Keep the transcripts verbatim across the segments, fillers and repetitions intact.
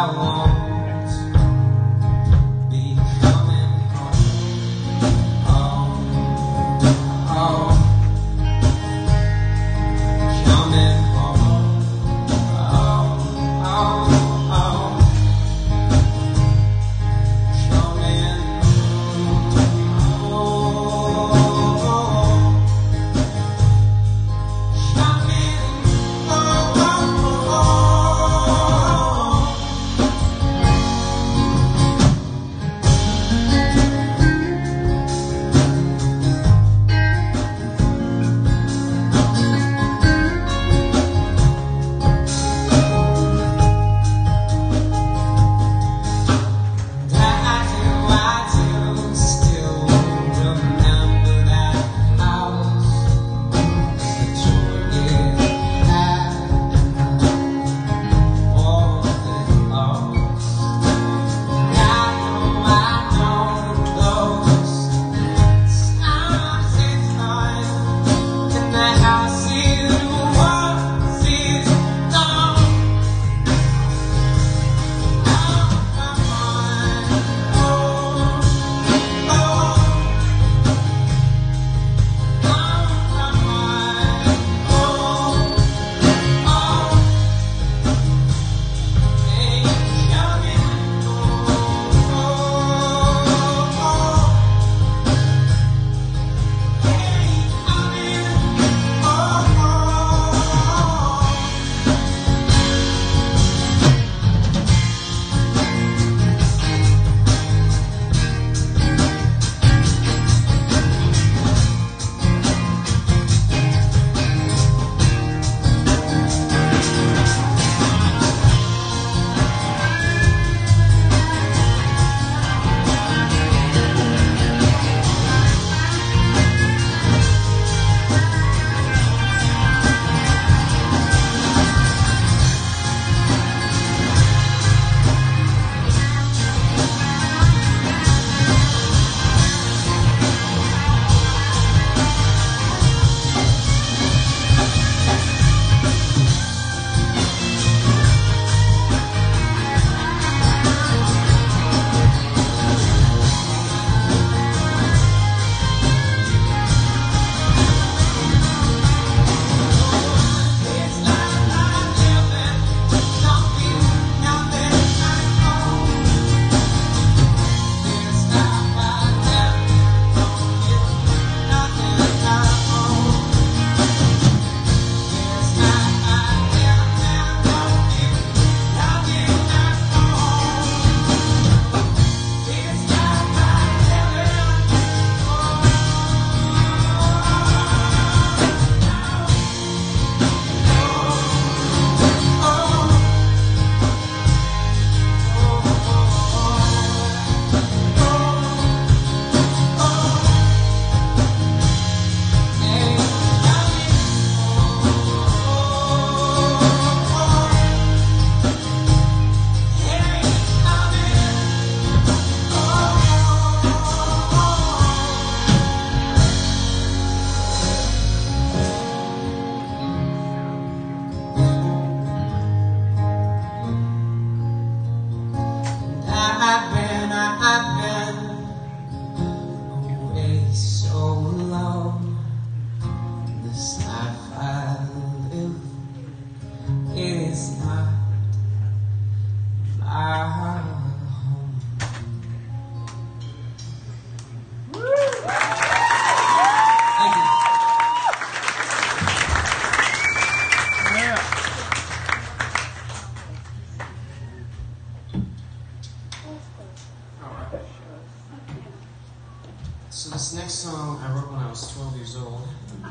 So this next song I wrote when I was twelve years old.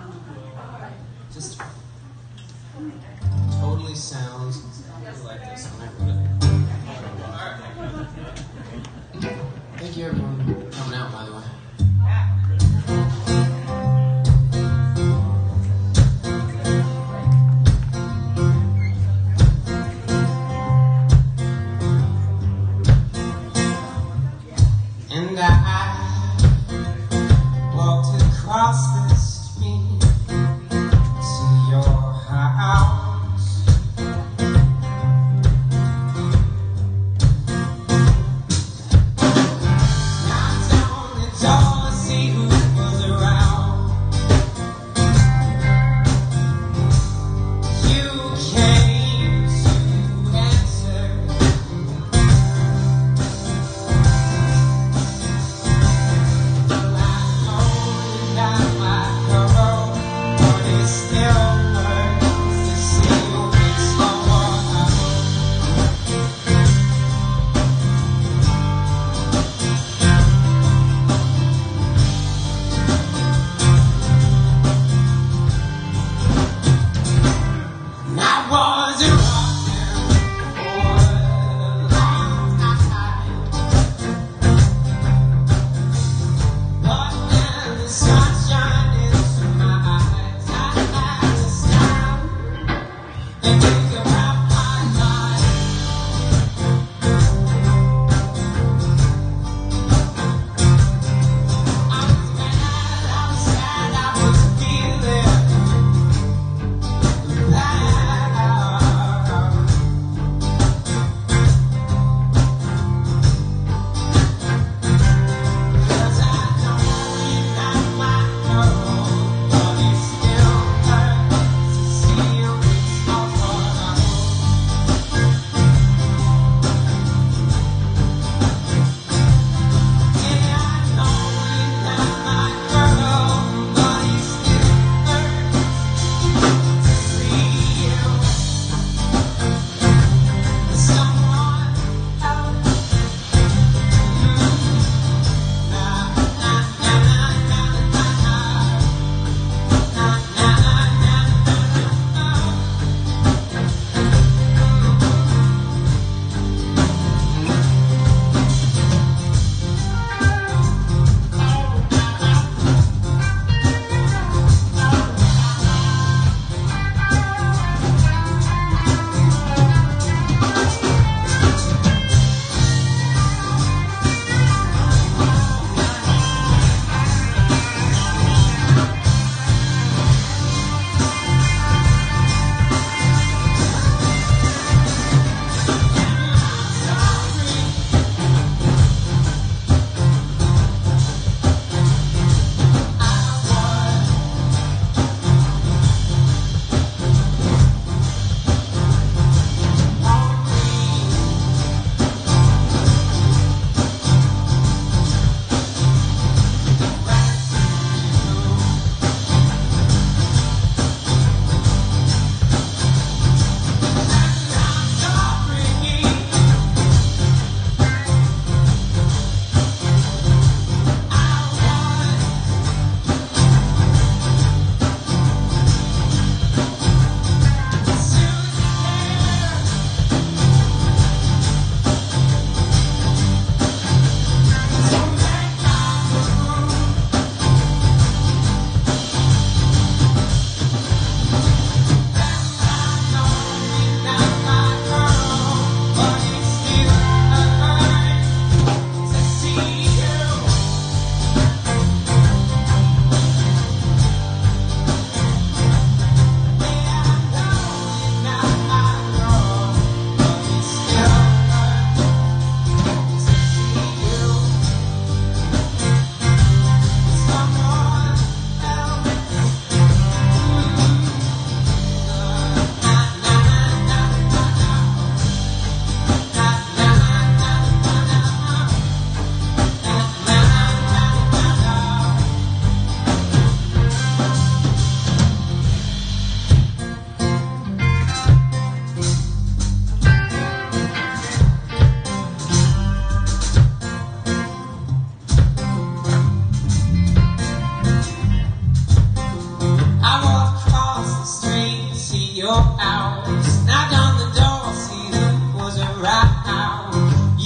Just totally sounds exactly like this when I wrote it. Thank you everyone for coming out, by the way. And I walked across the street to your house.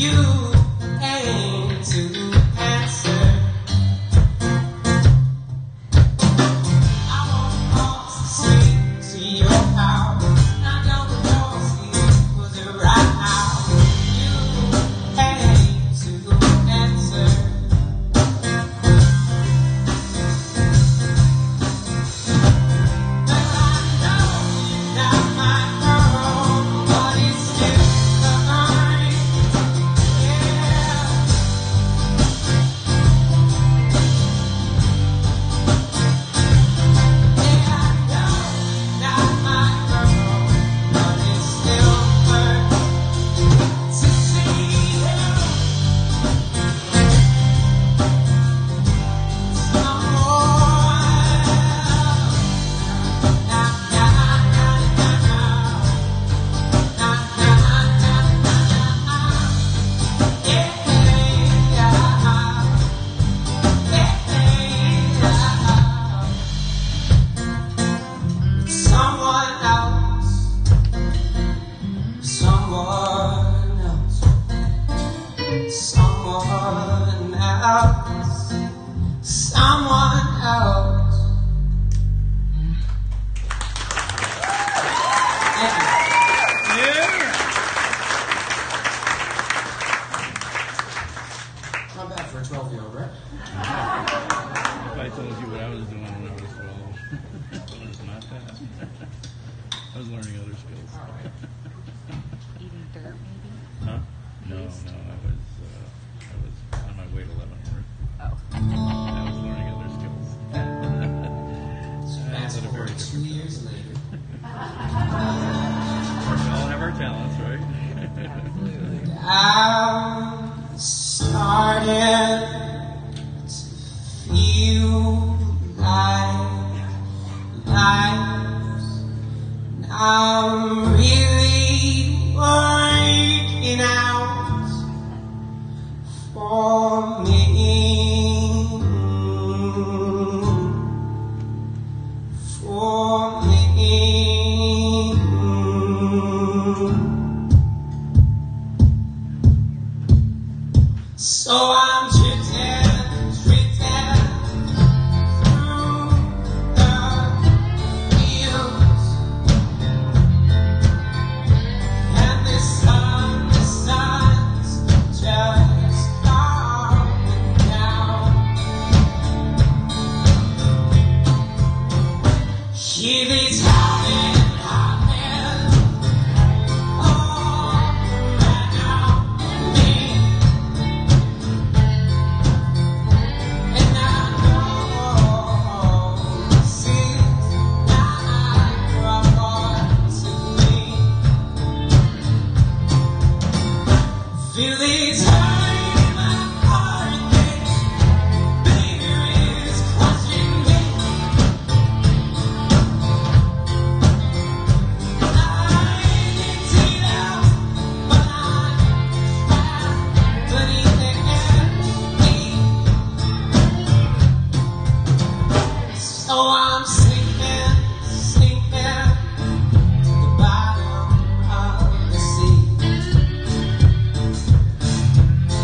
you aim to answer. I won't pause to sleep to your house. I know the door was it right now. You aim to answer. But I know you're not my girl, but it's still fine. Yeah. Yeah, I know you're not my girl, but it still hurts to see you. Someone else, someone else, someone else, someone else. Thank you. Not bad for a twelve-year-old, right? If I told you what I was doing when I was twelve, it was not that. I was learning other skills. Eating dirt, maybe? Huh? No, no, I was, uh, I was on my way to Leavenworth. Oh. I was learning other skills. Fast At a very forward two different years later. We all have our talents, right? Absolutely. I'm starting to feel like life. I'm really working out for me, for me. So I'm drifting, drifting through the fields, and the sun, the sun's just going down. Hear these howling, howling all around me. And I know since now you're born to me. Feel it turning in my heart, baby, it's crushing me. I ain't seen out, but I'm trapped beneath the empty. So I'm sinking, sinking to the bottom of the sea.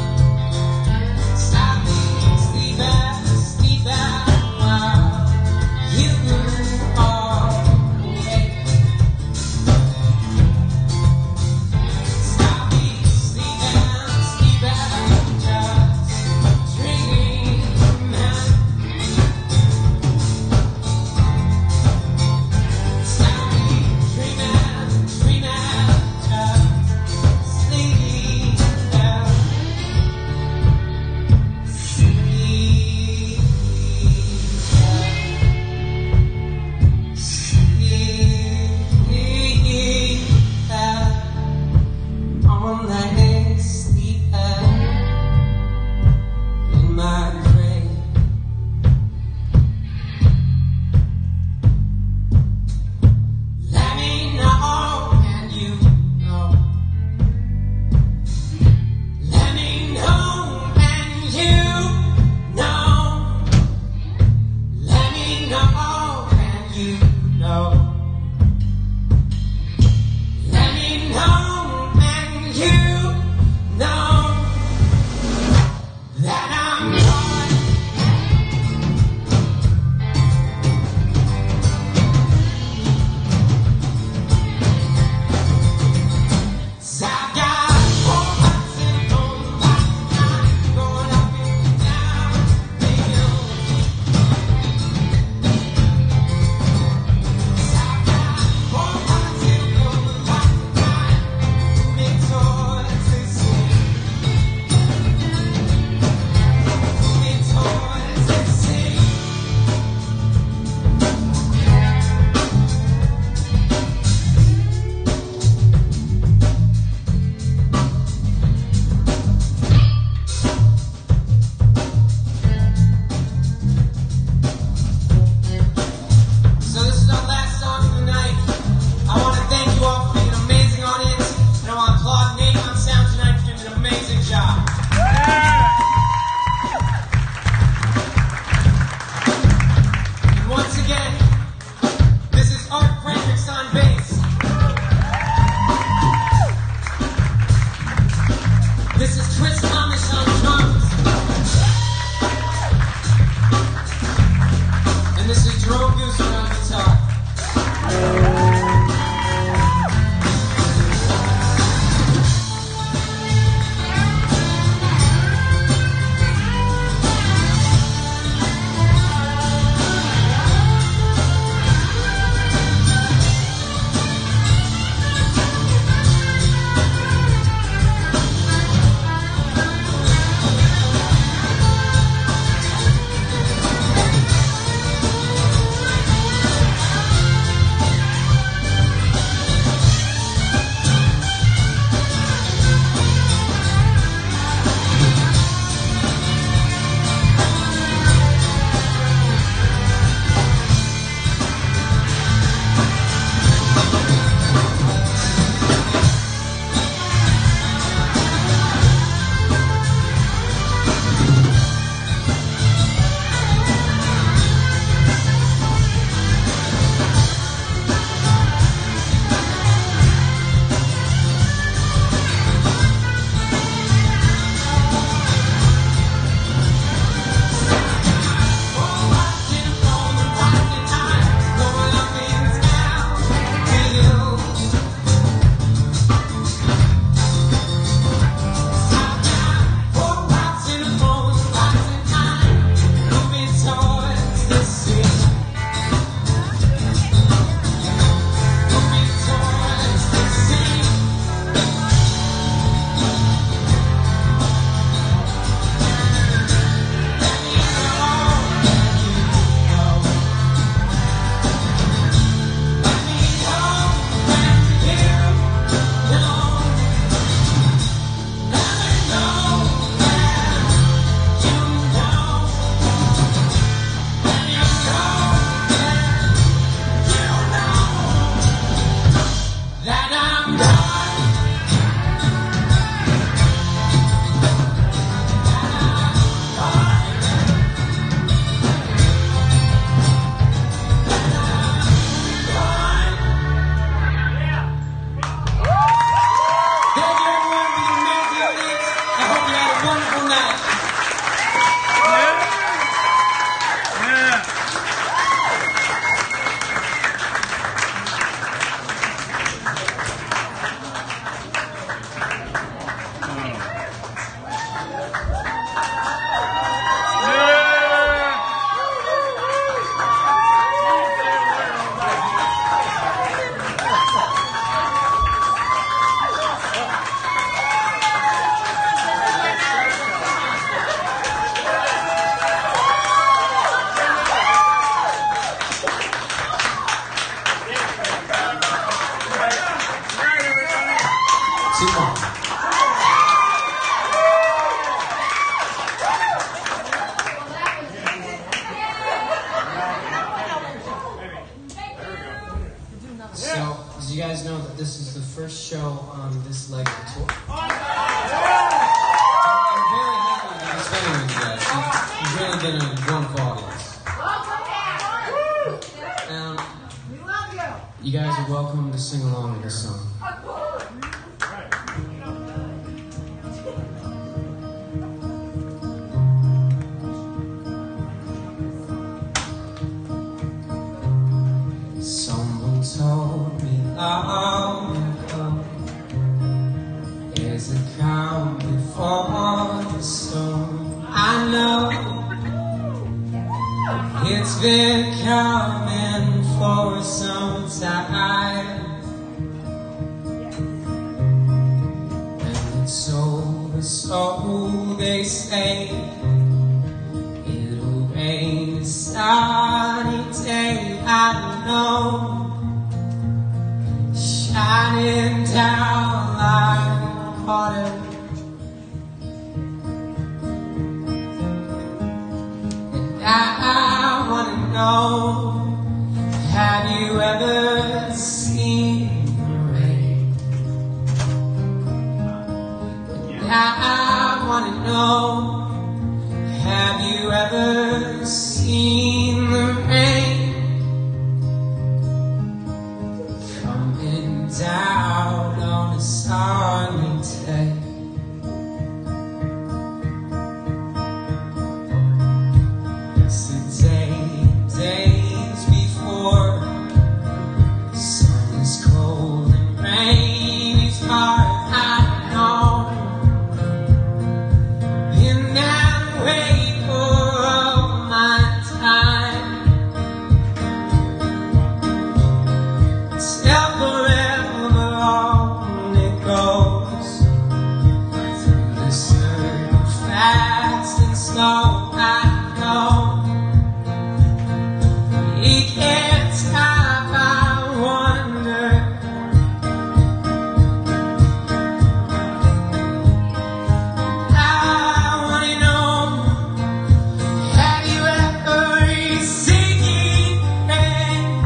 This is Chris Thomas on drums. And this is Jerome Gooser on guitar. So, did you guys know that this is the first show on this leg of the tour? I'm very happy to be spending with you guys. You've, you've really been a wonderful audience. Um, you guys are welcome to sing along with this song. Someone told me long ago there's a calm before the storm. I know it's been coming for some time, and it's over, so they say. It'll rain a sunny day, I know, shining down like water. And I, I wanna know, have you ever seen the rain? And I, I wanna know, have you ever seen the rain coming down on a sunny day? so I know he can't stop. I wonder, I wanna know, have you ever received rain?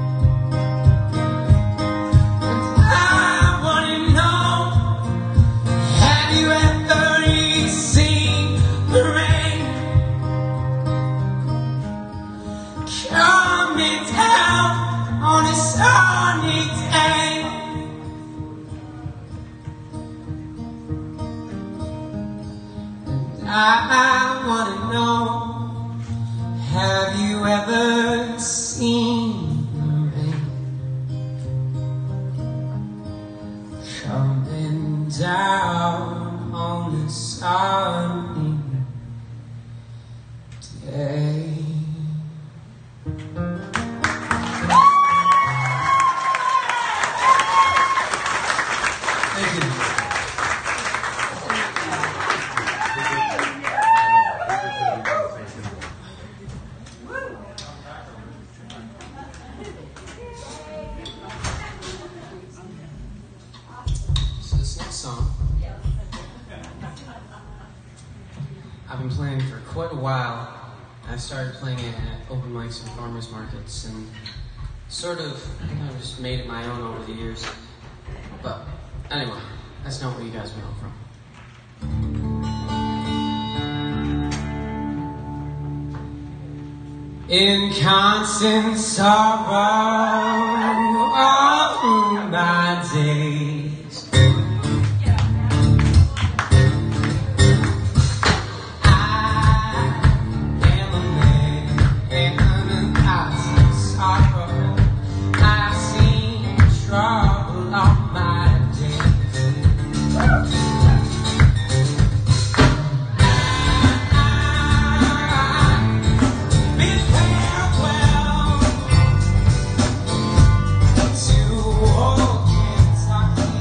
I wanna know, have you ever received the rain coming down on a sunny day? And I wanna know, have you ever seen the rain coming down on a sunny day? Thank you. So this next song, I've been playing for quite a while. I started playing it at open mics and farmers markets, and sort of kind of just made it my own over the years. But anyway, that's not where you guys know from. In constant sorrow all my days, I am a man in constant sorrow. I've seen trouble all my days. To walk in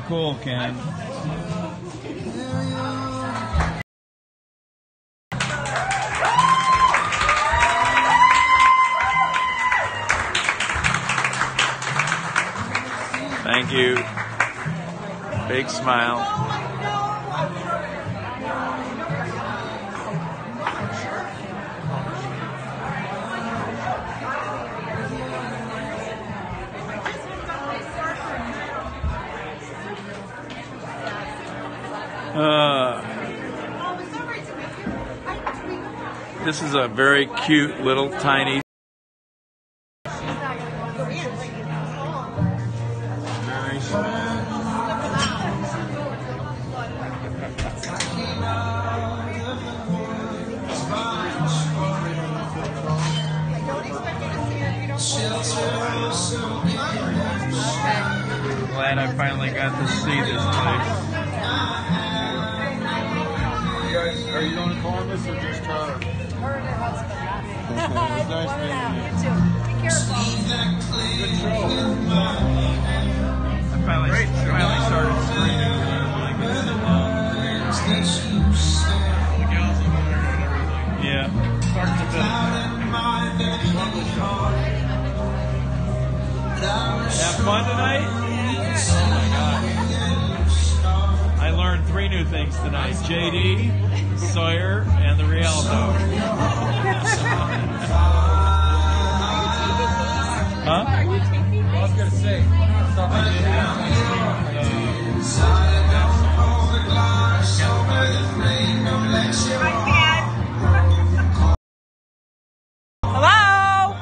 cool, Ken. Thank you. Big smile. Uh, this is a very cute little tiny. Very small. Glad I finally got to see this place. Are you going to Columbus or just her? Her and her husband. Okay. It was nice meeting you. You too. Be careful. Good show. I finally, finally started screaming because I was really good to sit down. The gals over there and everything. Yeah. Start to finish. Have fun tonight? Oh my God. I learned three new things tonight. J D, Sawyer, and the Rialto. Huh? Are you taking me? I was going to say. Hello?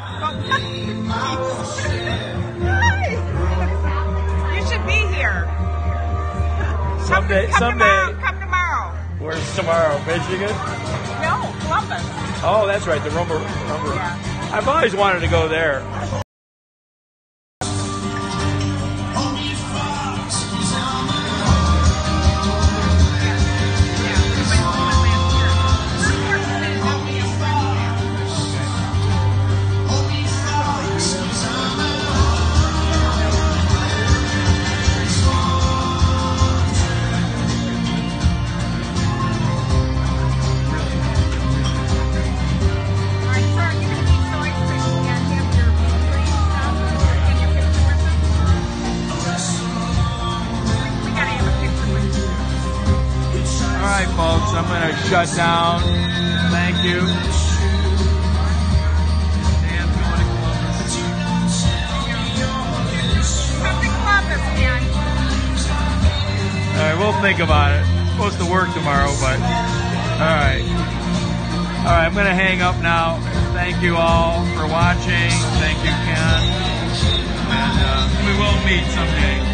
You should be here. Someday, Come someday. tomorrow. Come tomorrow. Where's tomorrow? Michigan? No, Columbus. Oh, that's right. The Rumble. Rumble. Yeah. I've always wanted to go there. All right, folks, I'm going to shut down. Thank you. Dan's going to Columbus. Come to Columbus, man. All right, we'll think about it. I'm supposed to work tomorrow, but all right. All right, I'm going to hang up now. Thank you all for watching. Thank you, Ken. And uh, we will meet someday.